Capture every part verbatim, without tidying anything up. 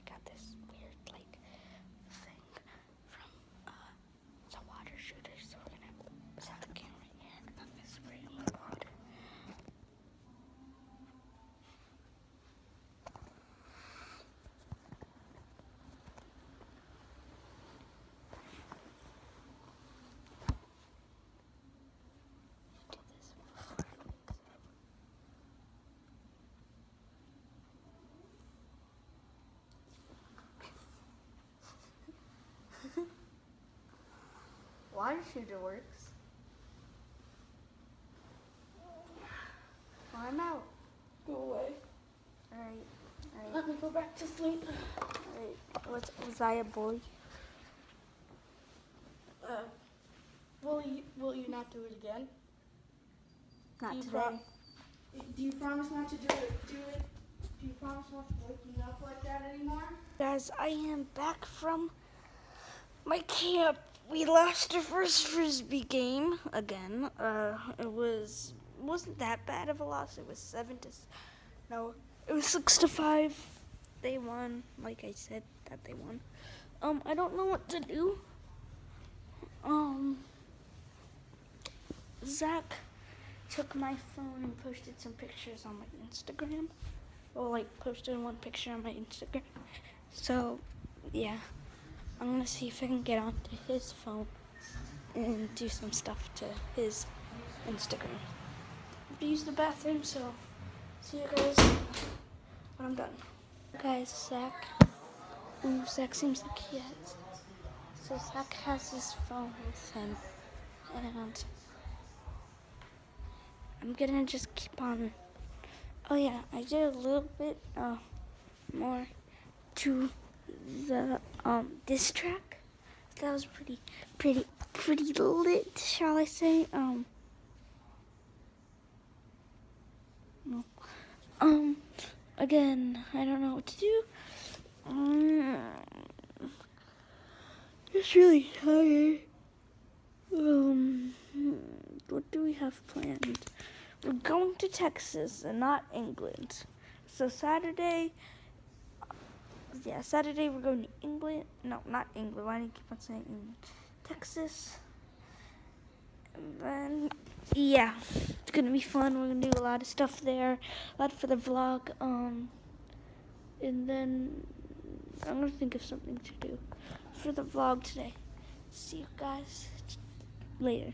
got this weird like thing from uh, the water shooter. So we're gonna set the camera here and I'm gonna spray it with water. Water shooter works. Well, I'm out. Go away. Alright, alright. Let me go back to sleep. Alright, was, was I a bully? Uh, will you will you not do it again? Not do you today. Pro- do you promise not to do it? Do it. Do you promise not to wake me up like that anymore? Guys, I am back from my camp. We lost our first frisbee game again. Uh, it was wasn't that bad of a loss. It was seven to no, it was six to five. They won, like I said that they won. Um, I don't know what to do. Um, Zach took my phone and posted some pictures on my Instagram. Well, like posted one picture on my Instagram. So, yeah. I'm gonna see if I can get onto his phone and do some stuff to his Instagram. I have to use the bathroom, so see you guys when I'm done. Guys, Zach. Ooh, Zach seems like he has. So Zach has his phone with him, and I'm gonna just keep on. Oh yeah, I did a little bit uh, more to the um diss track. That was pretty pretty pretty lit, shall I say. Um no. Um again, I don't know what to do. Um, it's really tired. Um what do we have planned? We're going to Texas and not England. So Saturday Yeah, Saturday we're going to England. No, not England. Why do you keep on saying England? Texas. And then, yeah, it's gonna be fun. We're gonna do a lot of stuff there, a lot for the vlog. Um, and then I'm gonna think of something to do for the vlog today. See you guys later.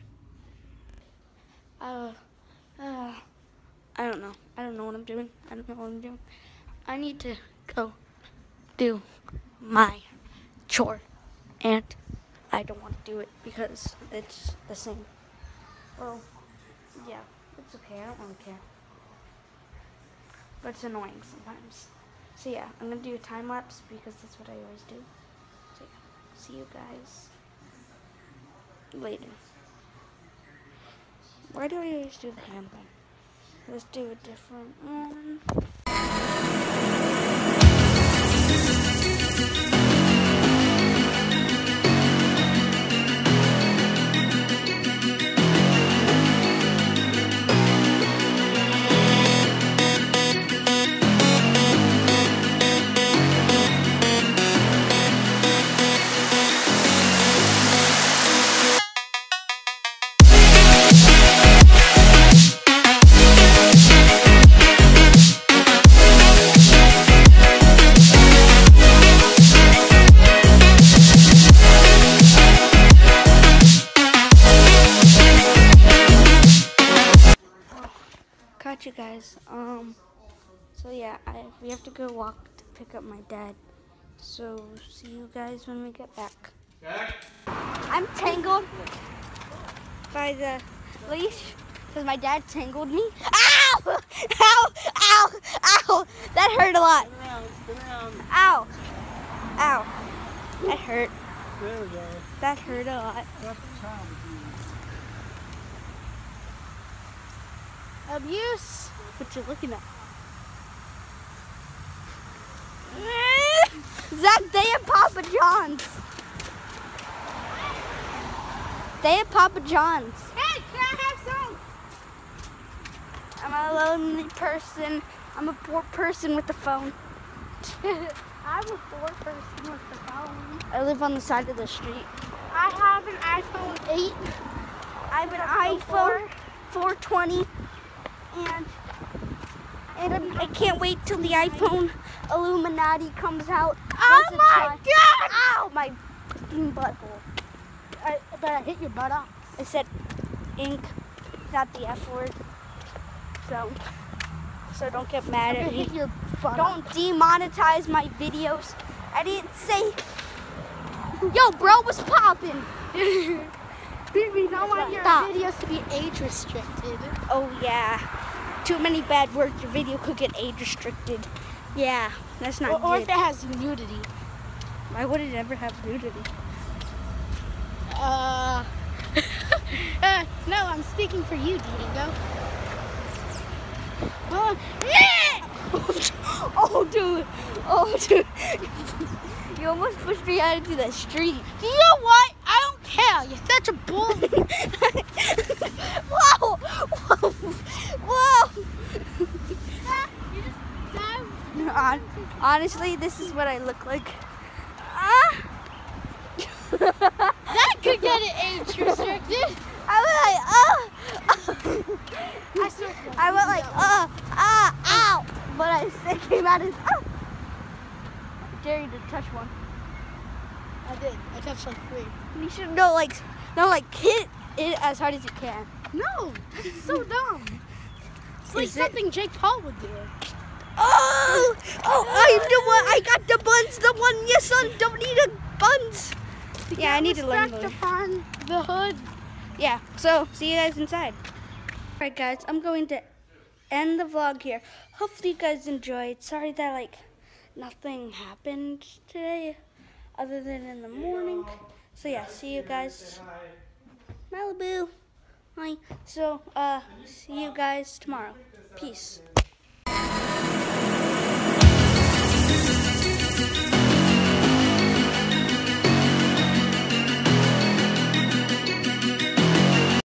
Uh, uh, I don't know. I don't know what I'm doing. I don't know what I'm doing. I need to go do my chore, and I don't want to do it because it's the same. Well, yeah, it's okay. I don't really care, but it's annoying sometimes. So yeah, I'm gonna do a time lapse because that's what I always do. So yeah, see you guys later. Why do I always do the hand thing? Let's do a different one. Got you guys. Um. So yeah, I we have to go walk to pick up my dad. So see you guys when we get back. Jack? I'm tangled by the leash because my dad tangled me. Ow! Ow! Ow! Ow! That hurt a lot. Spin around, spin around. Ow! Ow! That hurt. There we go. That hurt a lot. That's the child with you. Abuse. What you looking at? Zach, they have Papa John's. They have Papa John's. Hey, can I have some? I'm a lonely person. I'm a poor person with the phone. I was four first month for following. I live on the side of the street. I have an iPhone eight. I have an iPhone four twenty, and and I'm, I can't wait till the iPhone Illuminati comes out. Oh Once my it's God! Ow, my fucking butthole. I, but I hit your butt off. I said ink, not the F word. So, so don't get mad I at me. hit your butt Don't off. demonetize my videos. I didn't say. Yo, bro, what's poppin'? We don't want your Stop. videos to be age restricted. Oh yeah, too many bad words. Your video could get age restricted. Yeah, that's not Or, or good. if it has nudity. Why would it ever have nudity? Uh, uh, no, I'm speaking for you, Diego. Uh, yeah! Oh dude, oh dude, you almost pushed me out into the street. You know what? I don't care. You're such a bull. Whoa, whoa, whoa. You just died. Hon- Honestly, this is what I look like. Ah. That could get it age restricted. I went like, uh. I still I went like, uh, ah, ow. But I still came out as, ah. I dare you to touch one. I did. I touched like three. You should go like, no, like hit it as hard as you can. No, that's so dumb. It's like Is it? something Jake Paul would do. Oh, oh, I'm the one. I got the buns. The one your son don't need a buns. Yeah, I need to learn Respect those. upon the hood. Yeah, so see you guys inside. Alright guys, I'm going to end the vlog here. Hopefully you guys enjoyed. Sorry that like nothing happened today other than in the morning. So yeah, see you guys. Malibu. Hi. So uh see you guys tomorrow. Peace.